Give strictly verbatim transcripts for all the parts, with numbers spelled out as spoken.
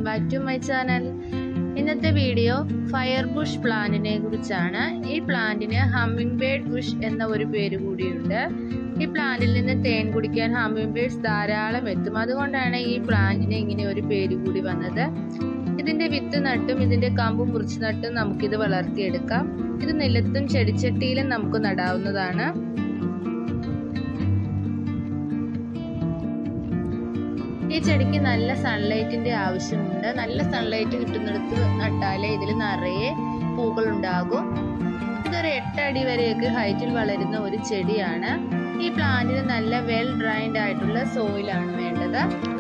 back to my channel. ഇന്നത്തെ video fire bush പ്ലാന്റിനെ കുറിച്ചാണ്. ഈ പ്ലാന്റിന് ഹമ്മിങ് ബേർഡ് ബുഷ് എന്ന ഒരു പേര് കൂടിയുണ്ട്. ഈ പ്ലാന്റിൽ നിന്ന് തേൻ കുടിക്കാൻ ഹമ്മിങ് ബേർഡ്സ് ധാരാളം എത്തും. അതുകൊണ്ടാണ് ഈ പ്ലാന്റിന് ഇങ്ങനെ ഒരു പേര് കൂടി വന്നത്. ഇതിന്റെ വിത്ത് നട്ടും ഇതിന്റെ കമ്പ് മുറിച്ച് നട്ടും നമുക്കിത് വളർത്തിയെടുക്കാം. ഇത് നിലത്തും ചെടിച്ചട്ടിയിലും നമുക്ക് നടാവുന്നതാണ്. ഈ ചെടിക്ക് നല്ല സൺലൈറ്റിന്റെ ആവശ്യമുണ്ട്. നല്ല സൺലൈറ്റ് കിട്ടുന്നിടത്ത് നട്ടാലേ ഇതിൽ നിറയെ പൂക്കൾ ഉണ്ടാകും. ഇതൊരു എട്ടടി വരെയൊക്കെ ഹൈറ്റിൽ വളരുന്ന ഒരു ചെടിയാണ്. ഈ പ്ലാന്റിന് നല്ല വെൽ ഡ്രൈൻഡ് ആയിട്ടുള്ള സോയിലാണ് വേണ്ടത്.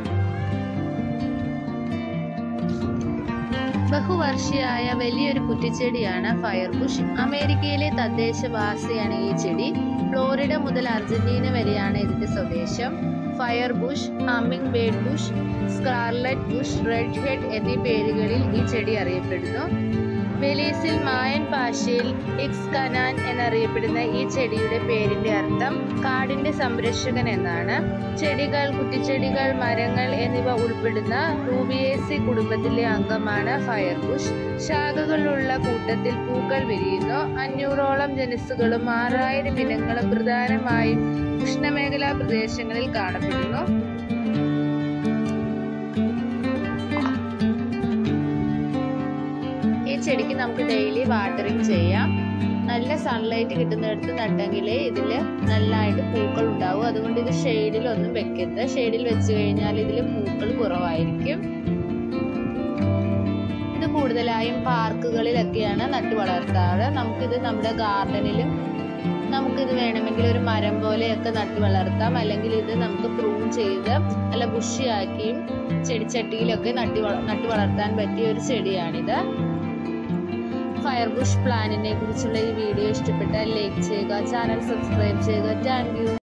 ബഹുവർഷിയായ വലിയൊരു കുറ്റിച്ചെടിയാണ് ഫയർ ബുഷ്. അമേരിക്കയിലെ തദ്ദേശവാസിയാണ് ഈ ചെടി. ഫ്ലോറിഡ മുതൽ അർജന്റീന വരെയാണ് ഇതിന്റെ സ്വദേശം. Fire bush, hummingbird bush, scarlet bush, red head എന്നീ പേരുകളിൽ ഈ ചെടി അറിയപ്പെടുന്നു. വെലീസിൽ മായൻ ഭാഷയിൽ ഇക്സ് കനാൻ എന്നറിയപ്പെടുന്ന ഈ ചെടിയുടെ പേരിന്റെ അർത്ഥം കാടിന്റെ സംരക്ഷകൻ എന്നാണ്. ചെടികൾ, കുറ്റിച്ചെടികൾ, മരങ്ങൾ എന്നിവ ഉൾപ്പെടുന്ന റൂബിയേസി കുടുംബത്തിലെ അംഗമാണ് ഫയർ ബുഷ്. ശാഖകളുള്ള കൂട്ടത്തിൽ പൂക്കൾ വിരിയുന്നു. അഞ്ഞൂറോളം ജനുസുകളും ആറായിരം ഇനങ്ങളും പ്രധാനമായും ഉഷ്ണമേഖലാ പ്രദേശങ്ങളിൽ കാണപ്പെടുന്നു. ഈ ചെടിക്ക് നമുക്ക് ഡെയിലി വാട്ടറിങ് ചെയ്യാം. നല്ല സൺലൈറ്റ് കിട്ടുന്നിടത്ത് നട്ടെങ്കിലേ ഇതിൽ നല്ലതായിട്ട് പൂക്കൾ ഉണ്ടാവും. അതുകൊണ്ട് ഇത് ഷെയ്ഡിലൊന്നും വെക്കരുത്. ഷെയ്ഡിൽ വെച്ച് കഴിഞ്ഞാൽ ഇതിൽ പൂക്കൾ കുറവായിരിക്കും. ഇത് കൂടുതലായും പാർക്കുകളിലൊക്കെയാണ് നട്ടു വളർത്താറ്. നമുക്കിത് നമ്മുടെ ഗാർഡനിലും നമുക്കിത് വേണമെങ്കിൽ ഒരു മരം പോലെയൊക്കെ നട്ടു വളർത്താം. അല്ലെങ്കിൽ ഇത് നമുക്ക് പ്രൂൺ ചെയ്ത് നല്ല ബുഷിയാക്കിയും ചെടിച്ചട്ടിയിലൊക്കെ നട്ടു നട്ടു വളർത്താൻ പറ്റിയ ഒരു ചെടിയാണിത്. ഫയർ ബുഷ് പ്ലാന്റിനെ കുറിച്ചുള്ള ഈ വീഡിയോ ഇഷ്ടപ്പെട്ടാൽ ലൈക്ക് ചെയ്യുക, ചാനൽ സബ്സ്ക്രൈബ് ചെയ്യുക. Thank U.